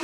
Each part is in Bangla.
অপবিত্র,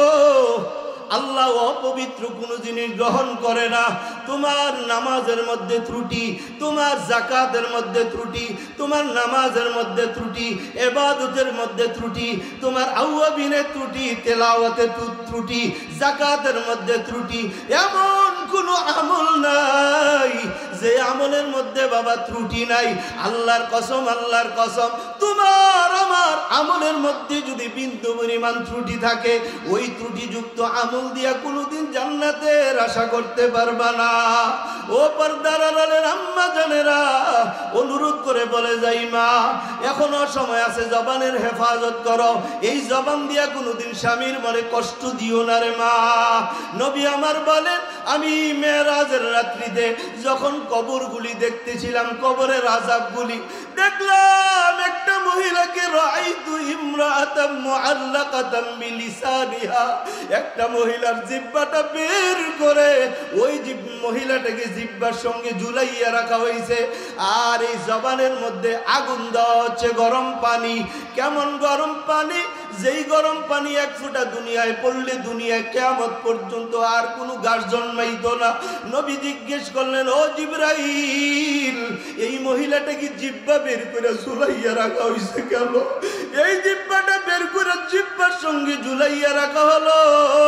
আল্লাহ অপবিত্র কোনো জিনিস গ্রহণ করে না। তোমার নামাজের মধ্যে ত্রুটি, তোমার যাকাতের মধ্যে ত্রুটি, তোমার নামাজের মধ্যে ত্রুটি, ইবাদতের মধ্যে ত্রুটি, তোমার আওয়াবিনের ত্রুটি, তেলাওয়াতের ত্রুটি, যাকাতের মধ্যে ত্রুটি, এমন কোনো আমল নাই যে আমলের মধ্যে বাবা ত্রুটি নাই। আল্লাহর কসম, আল্লাহর কসম, তোমার আমার আমলের মধ্যে যদি বিন্দু পরিমাণ ত্রুটি থাকে, ওই ত্রুটিযুক্ত আমল দিয়া কোনোদিন জান্নাতের আশা করতে পারবা না। ও পর্দার আড়ালের আম্মা জানেরা, অনুরোধ করে বলে যাই মা, এখনো সময় আছে, জবানের হেফাজত করো। এই জবান দিয়া কোনোদিন স্বামীর মনে কষ্ট দিও না রে মা। নবী আমার বলেন, আমি মেরাজের রাত্রিতে যখন কবরগুলি দেখতেছিলাম, কবরের আযাবগুলি দেখলাম, একটা মহিলাকে রাআইতু ইমরাআতাম মুআল্লাকাতাম বিলিসানিহা, একটা মহিলার জিহ্বাটা বের করে ওই মহিলাটাকে জিহ্বার সঙ্গে ঝুলাইয়া রাখা হয়েছে। আর এই জবানের মধ্যে আগুন দেওয়া হচ্ছে, গরম পানি। কেমন গরম পানি? যেই গরম পানি এক ফোঁটা দুনিয়ায় পড়লে দুনিয়ায় কিয়ামত পর্যন্ত আর কোনো গাছ জন্মাইতো না। নবী জিজ্ঞেস করলেন, ও জিবরাইল, এই মহিলাটাকে জিহ্বা বের করে ঝুলাইয়া রাখা হয়েছে কেন? এই জিহ্বাটা বের করে জিহ্বার সঙ্গে ঝুলাইয়া রাখা হলো,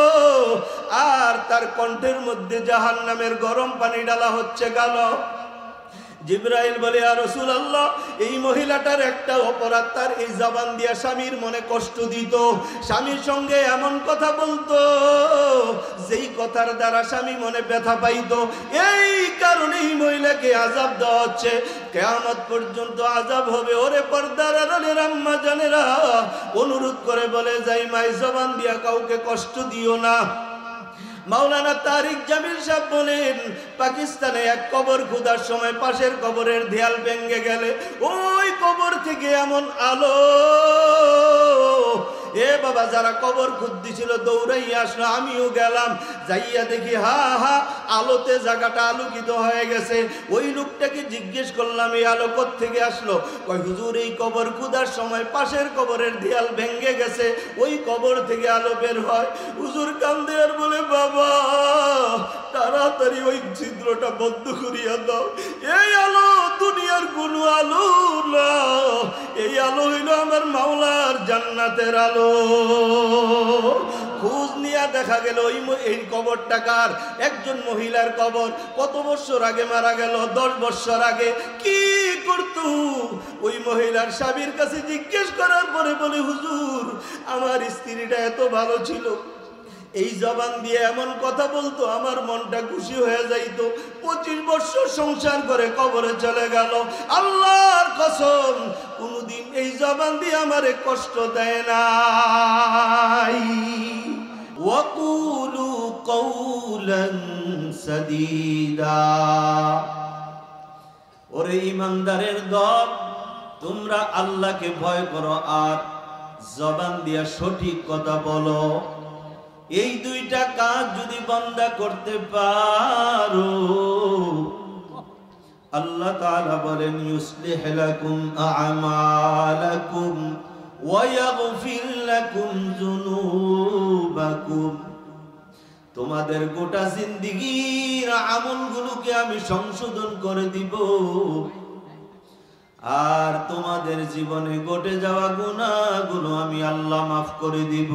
আর তার কণ্ঠের মধ্যে জাহান্নামের গরম পানি ডালা হচ্ছে কেন? জিবরাইল বলে, ইয়া রাসূলুল্লাহ, এই মহিলাটার একটা অপরাধ, তার এই জবান দিয়া স্বামীর মনে কষ্ট দিত, স্বামীর সঙ্গে এমন কথা বলতো যেই কথার দ্বারা স্বামী মনে ব্যথা পাইতো। এই কারণে এই মহিলাকে আযাব দেওয়া হচ্ছে, কিয়ামত পর্যন্ত আযাব হবে। ওরে পর্দার আড়ালের আম্মা জানেরা, অনুরোধ করে বলে যাই মা, জবান দিয়া কাউকে কষ্ট দিও না। মাওলানা তারিক জামিল সাহেব বলেন, পাকিস্তানে এক কবর খোদার সময় পাশের কবরের দেয়াল ভেঙে গেলে ওই কবর থেকে এমন আলো, এ বাবা, যারা কবর খুঁজতেছিল দৌড়াইয়া আসলো, আমিও গেলাম, যাইয়া দেখি হা হা আলোতে জায়গাটা আলোকিত হয়ে গেছে। ওই লোকটাকে জিজ্ঞেস করলাম, এই আলো কোত্থেকে আসলো? কই হুজুর, এই কবর খোদার সময় পাশের কবরের দেয়াল ভেঙে গেছে, ওই কবর থেকে আলো বের হয়। হুজুর কান্দে আর বলে, বাবা তাড়াতাড়ি ওই ছিদ্রটা বন্ধ করিয়া দাও, এই আলো দুনিয়ার কোনো আলো না, এই আলো হইল আমার মাওলার জান্নাতের আলো। খোঁজ নিয়ে দেখা গেল এই কবরটা কার? একজন মহিলার কবর। কত বছর আগে মারা গেল? 10 বছর আগে। কি করতো ওই মহিলার স্বামীর কাছে জিজ্ঞেস করার পরে বলে, হুজুর আমার স্ত্রীটা এত ভালো ছিল, এই জবান দিয়ে এমন কথা বলতো, আমার মনটা খুশি হয়ে যাইতো। 25 বছর সংসার করে কবরে চলে গেল। আল্লাহর কসম, কোনদিন এই জবান দিয়ে আমারে কষ্ট দেয় নাই। ওয়াকুলু কওলান সাদীদা। ওরে ঈমানদারের দল, তোমরা আল্লাহকে ভয় করো আর জবান দিয়া সঠিক কথা বলো। এই দুইটা কাজ যদি বান্দা করতে পারো, আল্লাহ তাআলা বলেন, ইউসলিহ লাকুম আ'মালাকুম ওয়া ইয়াগফির লাকুম যুনুবাকুম। তোমাদের গোটা জিন্দেগীর আমলগুলোকে আমি সংশোধন করে দিব, আর তোমাদের জীবনে ঘটে যাওয়া গুনাহগুলো আমি আল্লাহ মাফ করে দিব।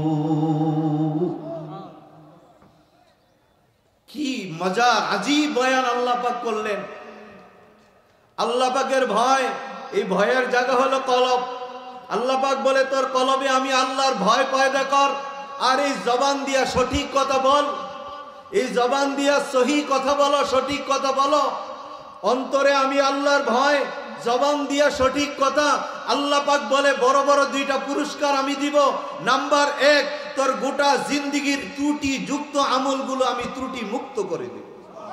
কি মজা, আজীব বয়ান আল্লাহ পাক করলেন। আল্লাহ পাকের ভয়, এই ভয়ের জায়গা হলো কলব। আল্লাহ পাক বলে, তোর কলবে আমি আল্লাহর ভয় পয়দা কর, আর এই জবান দিয়া সঠিক কথা বল, এই জবান দিয়া সহি কথা বলো, সঠিক কথা বলো। অন্তরে আমি আল্লাহর ভয়, জবান দিয়া সঠিক কথা। আল্লাহ পাক বলে, বড় বড় 2টা পুরস্কার আমি দিব। নাম্বার 1, তোর গোটা জিন্দেগীর ত্রুটি যুক্ত আমলগুলো আমি ত্রুটি মুক্ত করে দেব।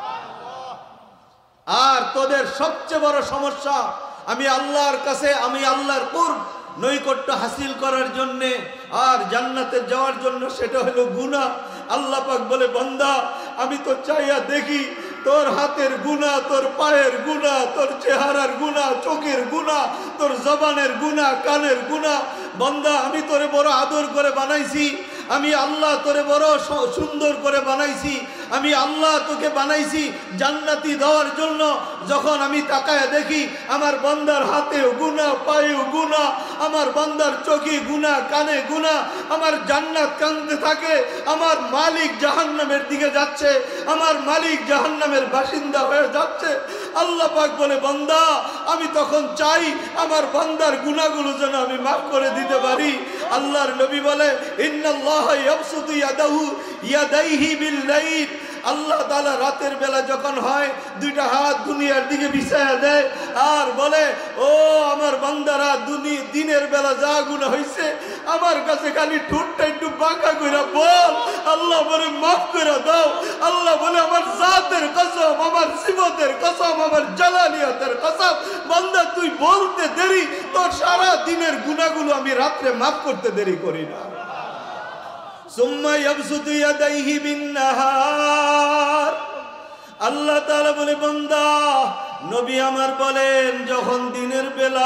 আর তোদের সবচেয়ে বড় সমস্যা, আমি আল্লাহর কাছে, আমি আল্লাহর কুরব নৈকট্য হাসিল করার জন্য আর জান্নাতে যাওয়ার জন্য, সেটা হলো গুনাহ। আল্লাহ পাক বলে, বান্দা আমি তো চাইয়া দেখি তোর হাতের গুনাহ, তোর পায়ের গুনাহ, তোর চেহারার গুনাহ, চোখের গুনাহ, তোর জবানের গুনাহ, কানের গুনাহ। বান্দা আমি তোরে বড় আদর করে বানাইছি, আমি আল্লাহ তোরে বড় সুন্দর করে বানাইছি, আমি আল্লাহ তোকে বানাইছি জান্নাতি দেওয়ার জন্য। যখন আমি তাকায় দেখি আমার বান্দার হাতেও গুনাহ, পায়েও গুনাহ, আমার বান্দার চোখে গুনাহ, কানে গুনাহ, আমার জান্নাত কাঁদতে থাকে, আমার মালিক জাহান্নামের দিকে যাচ্ছে, আমার মালিক জাহান্নামের বাসিন্দা হয়ে যাচ্ছে। আল্লাহ পাক বলে, বান্দা আমি তখন চাই আমার বান্দার গুনাহগুলো যেন আমি মাফ করে দিতে পারি। আল্লাহর নবী বলে, ইন্নাল্লাহা ইয়াবসুতু ইয়াদাইহি বিল-লাইল, আল্লাহ তাআলা রাতের বেলা যখন হয় দুইটা হাত দুনিয়ার দিকে বিছায়া দেয় আর বলে, ও আমার বান্দারা, দিনের বেলা যা গুনাহ হইছে আমার কাছে খালি ঠোঁটটা একটু বাঁকা কইরা বল, আল্লাহ বলে মাফ করে দাও। আল্লাহ বলে, আমার জাতের কসম, আমার সিফাতের কসম, আমার জালালিয়াতের কসম, বান্দা তুই বলতে দেরি, তোর সারা দিনের গুনাহগুলো আমি রাতে মাফ করতে দেরি করি না। সুম্মা ইয়াবসুতু ইয়াদাইহি বিন-নাহার, আল্লাহ তাআলা বলে, বান্দা নবী আমার বলেন যখন দিনের বেলা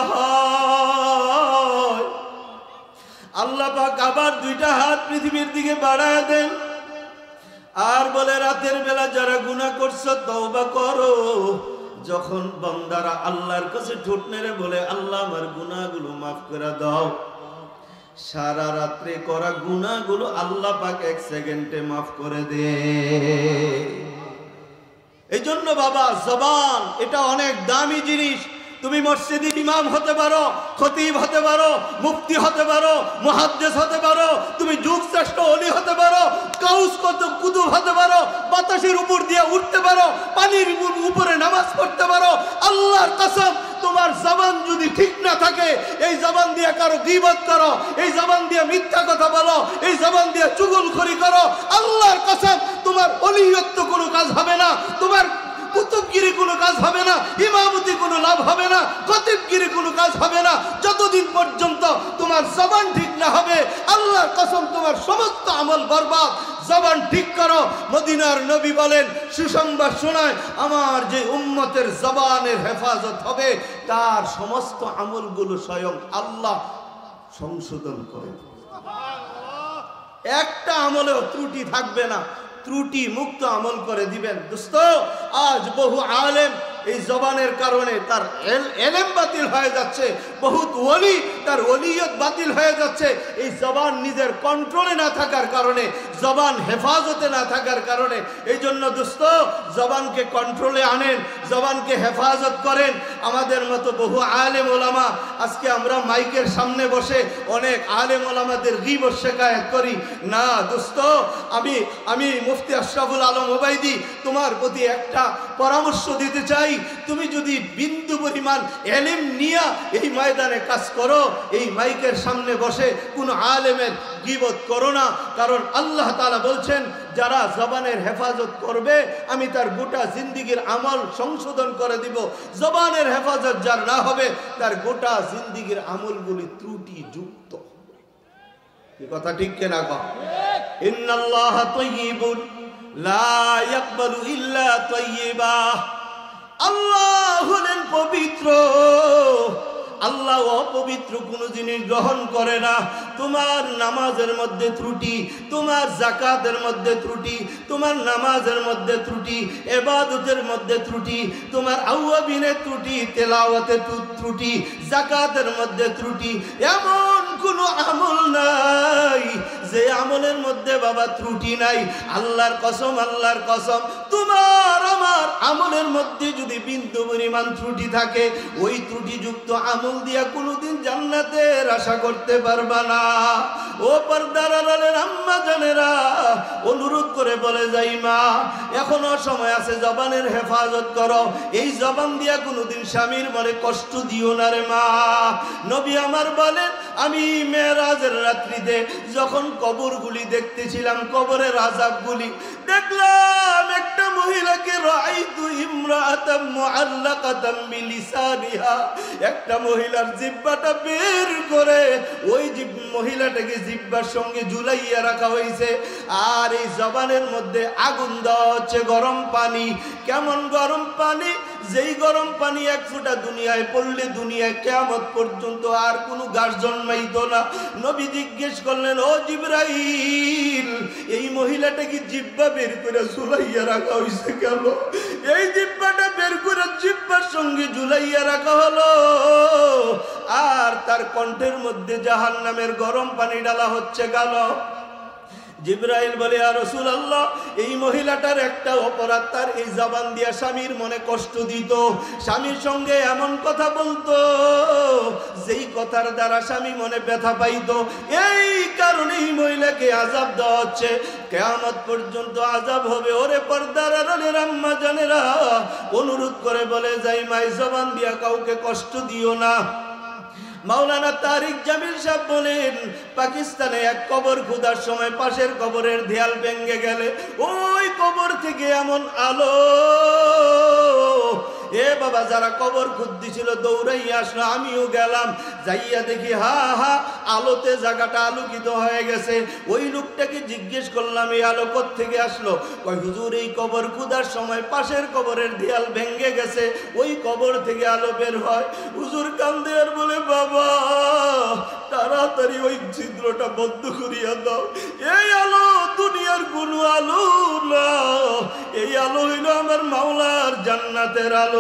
হয় আল্লাহ পাক আবার দুইটা হাত পৃথিবীর দিকে বাড়ায় দেন আর বলে, রাতের বেলা যারা গুনাহ করছো তওবা করো। যখন বান্দারা আল্লাহর কাছে ঠোঁট নেড়ে বলে, আল্লাহ আমার গুনাহগুলো মাফ করে দাও, সারা রাত্রে করা গুনাহগুলো আল্লাহ পাক 1 সেকেন্ডে মাফ করে দে। এই জন্য বাবা, জবান এটা অনেক দামি জিনিস। তুমি মসজিদে ইমাম হতে পারো, খতিব হতে পারো, মুফতি হতে পারো, মুহাদ্দিস হতে পারো, তুমি যুগ শ্রেষ্ঠ ওলি হতে পারো, কাউস কুতুব হতে পারো, বাতাসের উপর দিয়ে উঠতে পারো, পানির উপরে নামাজ পড়তে পারো। আল্লাহর কসম, তোমার জবান যদি ঠিক না থাকে, এই জবান দিয়ে কারো গীবত করো, এই জবান দিয়ে মিথ্যা কথা বলো, এই জবান দিয়ে চুগলখড়ি করো, আল্লাহর কসম তোমার ওলিয়ত্ব কোনো কাজ হবে না, তোমার কুতুবগিরি কোনো কাজ হবে না, ইমামতি কোনো লাভ হবে না, খতিবগিরি কোনো কাজ হবে না, যতদিন পর্যন্ত তোমার জবান ঠিক না হবে। আল্লাহর কসম তোমার সমস্ত আমল বরবাদ। জবান ঠিক করো। মদিনার নবী বলেন, সুসংবাদ শোনায়, আমার যে উম্মতের জবানের হেফাজত হবে তার সমস্ত আমলগুলো স্বয়ং আল্লাহ সংশোধন করে, একটা আমলেও ত্রুটি থাকবে না, ত্রুটি মুক্ত আমল করে দিবেন। দোস্ত, আজ বহু আলেম এই জবানের কারণে তার এলেম বাতিল হয়ে যাচ্ছে, বহুত ওলি তার ওলিয়ত বাতিল হয়ে যাচ্ছে, এই জবান নিজের কন্ট্রোলে না থাকার কারণে, জবান হেফাজতে না থাকার কারণে। এই জন্য দোস্ত, জবানকে কন্ট্রোলে আনেন, জবানকে হেফাজত করেন। আমাদের মতো বহু আলেম ওলামা, আজকে আমরা মাইকের সামনে বসে অনেক আলেম ওলামাদের গীবত শিকায়াত করি না। দোস্ত, আমি মুফতি আশরাফুল আলম ওবাইদি তোমার প্রতি একটা পরামর্শ দিতে চাই। তুমি যদি বিন্দু পরিমাণ এলেম নিয়া এই ময়দানে কাজ করো, এই মাইকের সামনে বসে কোন আলেমের গীবত করো না। কারণ আল্লাহ তাআলা বলছেন, যারা জবানের হেফাজত করবে আমি তার গোটা জিন্দিগির আমল সংশোধন করে দিব। জবানের হেফাজত যার না হবে তার গোটা জিন্দিগির আমলগুলি ত্রুটি যুক্ত। কি কথা ঠিক কিনা কও? ইন্নাল্লাহা তাইয়্যিবুন লা ইয়াকবালু ইল্লা তাইয়্যিবা। আল্লাহ হলেন পবিত্র, আল্লাহ অপবিত্র কোনো জিনিস গ্রহণ করে না। তোমার নামাজের মধ্যে ত্রুটি, তোমার যাকাতের মধ্যে ত্রুটি, তোমার নামাজের মধ্যে ত্রুটি, ইবাদতের মধ্যে ত্রুটি, তোমার আওয়াবিনের ত্রুটি, তেলাওয়াতের ত্রুটি, যাকাতের মধ্যে ত্রুটি, এমন কোনো আমল নাই যে আমলের মধ্যে বাবা ত্রুটি নাই। আল্লাহর কসম, আল্লাহর কসম, তোমার আমার আমলের মধ্যে যদি বিন্দু পরিমাণ ত্রুটি থাকে, ওই ত্রুটিযুক্ত আমল দিয়া কোনোদিন জান্নাতের আশা করতে পারবা না। ও পর্দার আড়ালের আম্মা জানেরা, অনুরোধ করে বলে যাই, মা এখনো সময় আছে, জবানের হেফাজত করো। এই জবান দিয়া কোনোদিন স্বামীর মনে কষ্ট দিও না রে মা। নবী আমার বলেন, আমি মেরাজের রাত্রিতে যখন কবরগুলি দেখতেছিলাম, কবরের আযাবগুলি দেখলাম, একটা মহিলাকে রাআইতু ইমরাআতাম মুআল্লাকাতাম বিলিসানিহা, একটা মহিলার জিহ্বাটা বের করে ওই মহিলাটাকে জিহ্বার সঙ্গে ঝুলাইয়া রাখা হয়েছে। আর এই জবানের মধ্যে আগুন দেওয়া হচ্ছে, গরম পানি। কেমন গরম পানি? যেই গরম পানি এক ফোঁটা দুনিয়ায় পড়লে দুনিয়ায় কিয়ামত পর্যন্ত আর কোনো গাছ জন্মাইতো না। নবী জিজ্ঞেস করলেন, ও জিবরাইল, এই মহিলাটা কি জিহ্বা বের করে ঝুলাইয়া রাখা হয়েছে কেন? এই জিহ্বাটা বের করে জিহ্বার সঙ্গে ঝুলাইয়া রাখা হলো, আর তার কণ্ঠের মধ্যে জাহান্নামের গরম পানি ডালা হচ্ছে কেন? জিবরাইল বলে, ইয়া রাসূলুল্লাহ, এই মহিলাটার একটা অপরাধ, তার এই জবান দিয়া স্বামীর মনে কষ্ট দিত, স্বামীর সঙ্গে এমন কথা বলতো যেই কথার দ্বারা স্বামী মনে ব্যথা পাইতো। এই কারণে এই মহিলাকে আযাব দেওয়া হচ্ছে, কিয়ামত পর্যন্ত আযাব হবে। ওরে পর্দার আড়ালের আম্মা জানেরা, অনুরোধ করে বলে যাই, মাই জবান দিয়া কাউকে কষ্ট দিও না। মাওলানা তারিক জামিল সাহেব বলেন, পাকিস্তানে এক কবর খোদার সময় পাশের কবরের দেয়াল ভেঙে গেলে ওই কবর থেকে এমন আলো, এ বাবা, যারা কবর খুঁজতেছিল দৌড়াইয়া আসলো, আমিও গেলাম, যাইয়া দেখি হা হা আলোতে জায়গাটা আলোকিত হয়ে গেছে। ওই লোকটাকে জিজ্ঞেস করলাম, এই আলো কোত্থেকে আসলো? কয়, হুজুর, এই কবর খোদার সময় পাশের কবরের দেয়াল ভেঙে গেছে, ওই কবর থেকে আলো বের হয়। হুজুর কান্দে আর বলে, বাবা, তাড়াতাড়ি ওই ছিদ্রটা বন্ধ করিয়া দাও, এই আলো দুনিয়ার কোনো আলো না, এই আলো হইল আমার মাওলার জান্নাতের আলো।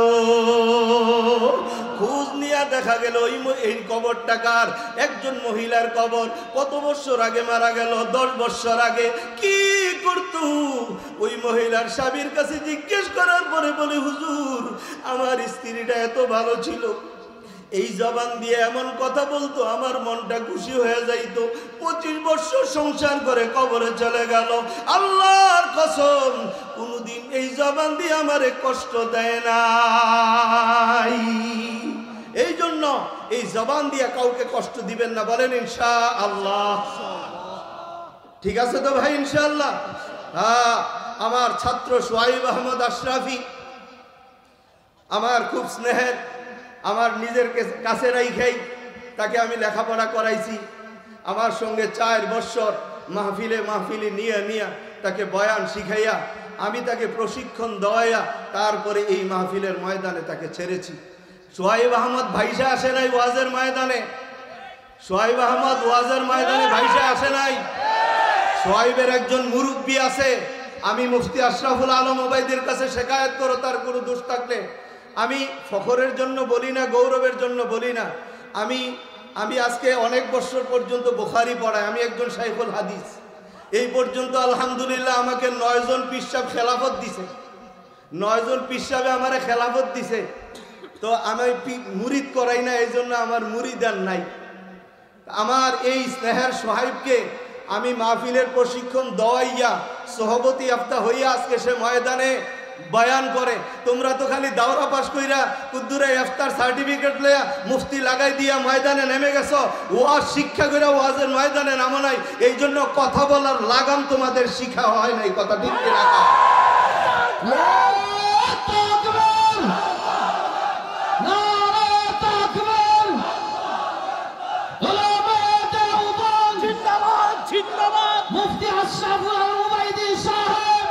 খোঁজ নিয়ে দেখা গেল এই কবরটা কার? একজন মহিলার কবর। কত বছর আগে মারা গেল? 10 বছর আগে। কি করত ওই মহিলার স্বামীর কাছে জিজ্ঞেস করার পরে বলে, হুজুর, আমার স্ত্রীটা এত ভালো ছিল, এই জবান দিয়ে এমন কথা বলতো, আমার মনটা খুশি হয়ে যাইতো। 25 বছর সংসার করে কবরে চলে গেল। আল্লাহর কসম, কোনদিন এই জবান দিয়ে আমারে কষ্ট দেয় নাই। এই জন্য এই জবান দিয়ে কাউকে কষ্ট দিবেন না, বলেন ইনশাআল্লাহ। ঠিক আছে তো ভাই, ইনশাআল্লাহ। হ্যাঁ, আমার ছাত্র সোহাইব আহমদ আশরাফি আমার খুব স্নেহের, আমার নিজের কাছে রাইখাই তাকে আমি লেখাপড়া করাইছি। আমার সঙ্গে 4 বছর মাহফিলে নিয়ে তাকে বয়ান শিখাইয়া আমি তাকে প্রশিক্ষণ দেওয়াইয়া তারপরে এই মাহফিলের ময়দানে তাকে ছেড়েছি। সোহাইব আহমদ ভাইসা আসে নাই ওয়াজের ময়দানে, সোহাইব আহমদ ওয়াজের ময়দানে ভাইসা আসে নাই। সোহাইবের একজন মুরব্বী আছে, আমি মুফতি আশরাফুল আলম ওবাইদের কাছে শেখায়ত করো, তার কোনো দোষ থাকলে। আমি ফখরের জন্য বলি না, গৌরবের জন্য বলি না। আমি আজকে অনেক বছর পর্যন্ত বুখারী পড়াই, আমি একজন শাইখুল হাদিস। এই পর্যন্ত আলহামদুলিল্লাহ আমাকে 9 জন পীর সাহেব খেলাফত দিছে, 9 জন পীর সাহেবে আমারে খেলাফত দিছে। তো আমি মুরিদ করাই না, এই জন্য আমার মুরিদান নাই। আমার এই স্নেহের সোহাইবকে আমি মাহফিলের প্রশিক্ষণ দেওয়াইয়া সহবতী আফতা হইয়া আজকে সে ময়দানে বয়ান করে। তোমরা তো খালি দাওরা পাস কইরা কুদ্দুরে ইফতার সার্টিফিকেট লইয়া মুফতি লাগাই দিয়া ময়দানে নেমে গেছো, ওয়াজ শিক্ষা করে ওয়াজের ময়দানে নামো নাই। এই জন্য কথা বলার লাগাম তোমাদের শিখা হয় নাই। কথা ঠিক কি না? মুফতি আশরাফুল আলম ওবাইদী সাহেব,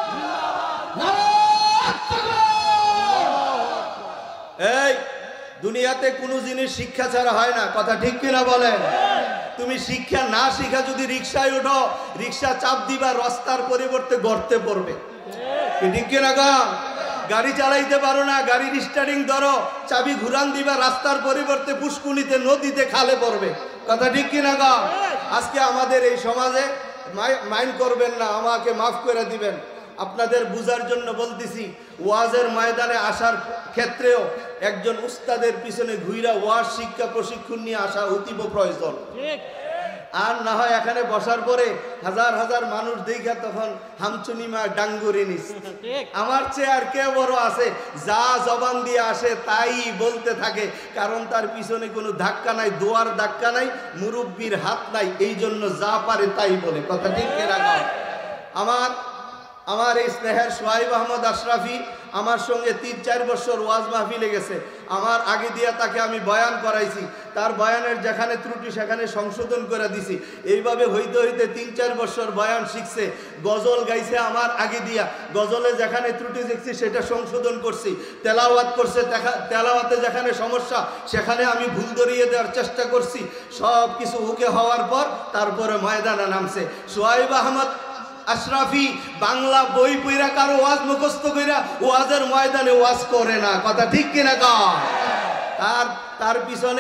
এই দুনিয়াতে কোনো জিনিস শিক্ষা ছাড়া হয় না। কথা ঠিক কিনা বলেন? তুমি শিক্ষা না শিখা যদি রিক্সায় ওঠো, রিক্সা চাপ দিবা, রাস্তার পরিবর্তে গর্তে পড়বে। ঠিক কিনা গা? গাড়ি চালাইতে পারো না, গাড়ির স্টারিং ধরো, চাবি ঘুরান দিবা, রাস্তার পরিবর্তে পুষ্কুনিতে, নদীতে, খালে পড়বে। কথা ঠিক কিনা গা? আজকে আমাদের এই সমাজে মাইন্ড করবেন না, আমাকে মাফ করে দিবেন, আপনাদের বুঝার জন্য বলতেছি। ওয়াজের ময়দানে আসার ক্ষেত্রেও একজন উস্তাদের পিছনে ঘুইরা ওয়াজ শিক্ষা প্রশিক্ষণ নিয়ে আসা অতীব প্রয়োজন। আর না হয় এখানে বসার পরে হাজার হাজার মানুষ দেখা তখন হামচুনিমা ডাঙ্গুরি নিস। আমার চেয়ে আর কে বড় আছে? যা জবান দিয়ে আসে তাই বলতে থাকে, কারণ তার পিছনে কোনো ধাক্কা নাই, দোয়ার ধাক্কা নাই, মুরব্বীর হাত নাই, এই জন্য যা পারে তাই বলে। কথা ঠিক কিনা? আমার এই স্নেহের সোহাইব আহমদ আশরাফি আমার সঙ্গে ৩-৪ বছর ওয়াজ মাহফিলে গেছে। আমার আগে দিয়া তাকে আমি বয়ান করাইছি, তার বয়ানের যেখানে ত্রুটি সেখানে সংশোধন করে দিছি। এইভাবে হইতে হইতে ৩-৪ বছর বয়ান শিখছে। গজল গাইছে আমার আগে দিয়া, গজলে যেখানে ত্রুটি দেখছি সেটা সংশোধন করছি। তেলাওয়াত করছে, তেলাওয়াতে যেখানে সমস্যা সেখানে আমি ভুল ধরিয়ে দেওয়ার চেষ্টা করছি। সব কিছু ওকে হওয়ার পর তারপরে ময়দানে নামছে। সোহাইব আহমদ আশরাফি বাংলা বই পইরা কারো ওয়াজ মুখস্থ কইরা ওয়াজের ময়দানে ওয়াজ করে না, কথা ঠিক কিনা কয়? তার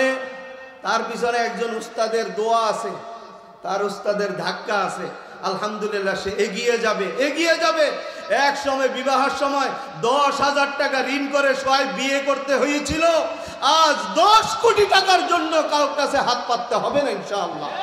পিছনে একজন উস্তাদের দোয়া আছে, তার উস্তাদের ধাক্কা আছে। আলহামদুলিল্লাহ সে এগিয়ে যাবে। এক সময় বিবাহের সময় 10,000 টাকা ঋণ করে সোহাইব বিয়ে করতে হয়েছিল। আজ 10 কোটি টাকার জন্য কারোর কাছে হাত পাততে হবে না ইনশাআল্লাহ।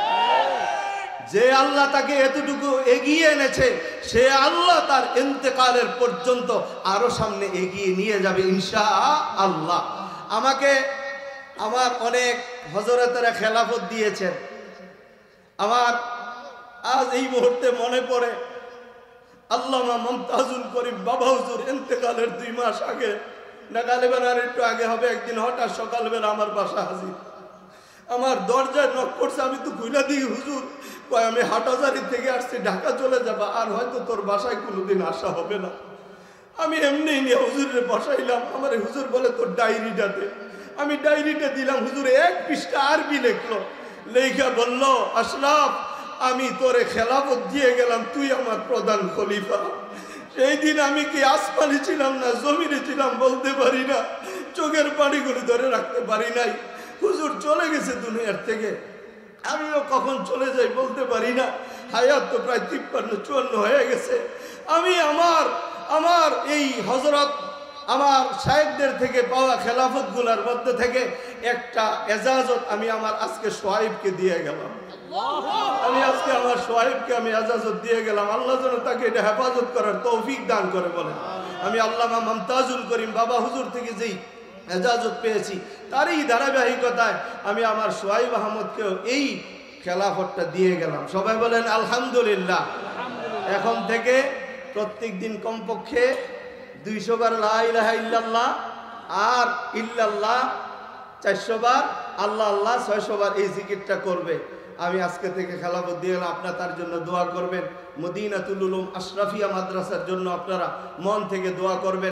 যে আল্লাহ তাকে এতটুকু এগিয়ে এনেছে সে আল্লাহ তার ইন্তেকালের পর্যন্ত আরো সামনে এগিয়ে নিয়ে যাবে ইনশাআল্লাহ। আমাকে আমার অনেক হযরতেরা খেলাফত দিয়েছেন। আমার আজ এই মুহূর্তে মনে পড়ে আল্লামা মুমতাজুল করিম বাবা হুজুর ইন্তেকালের 2 মাস আগে, না গালিবান আর একটু আগে হবে, একদিন হঠাৎ সকালবেলা আমার বাসা হাজির। আমার দরজায় নক করছে, আমি তো খুইলা দিই হুজুর, কয় আমি হাটহাজারী থেকে আসছি, ঢাকা চলে যাবা, আর হয়তো তোর বাসায় কোনোদিন আসা হবে না। আমি এমনি নিয়ে হুজুরে বসাইলাম। আমার হুজুর বলে তোর ডায়েরিটাতে। আমি ডায়েরিটা দিলাম, হুজুরে 1 পৃষ্ঠা আরবি লিখলো, লেখা বলল, আশরাফ আমি তোরে খেলাফত দিয়ে গেলাম, তুই আমার প্রধান খলিফা। সেই দিন আমি কি আসমানে ছিলাম না জমিনে ছিলাম বলতে পারি না, চোখের পানিগুলো ধরে রাখতে পারি নাই। হুজুর চলে গেছে দুনিয়ার থেকে, আমিও কখন চলে যাই বলতে পারি না। হায়াত তো প্রায় 53-54 হয়ে গেছে। আমি আমার এই হযরত আমার শায়েখদের থেকে পাওয়া খেলাফত গুলার মধ্যে থেকে একটা এজাজত আমি আমার আজকে সোহাইবকে দিয়ে গেলাম। আমি আজকে আমার সোহাইবকে আমি এজাজত দিয়ে গেলাম। আল্লাহ যেন তাকে এটা হেফাজত করার তৌফিক দান করে বলেন। আমি আল্লামা মুমতাজুল করিম বাবা হুজুর থেকে যেই এজাজত পেয়েছি তারই ধারাবাহিকতায় আমি আমার সোহাইব আহমদকেও এই খেলাফতটা দিয়ে গেলাম। সবাই বলেন আলহামদুলিল্লাহ। এখন থেকে প্রত্যেক দিন কমপক্ষে 200 বার লা ইলাহা ইল্লাল্লাহ আর ইল্লাল্লাহ 400 বার, আল্লাহ আল্লাহ 600 বার এই জিকিরটা করবে। আমি আজকে থেকে খেলাফত দিয়ে গেলাম। আপনারা তার জন্য দোয়া করবেন। মদিনাতুল উলুম আশরাফিয়া মাদ্রাসার জন্য আপনারা মন থেকে দোয়া করবেন।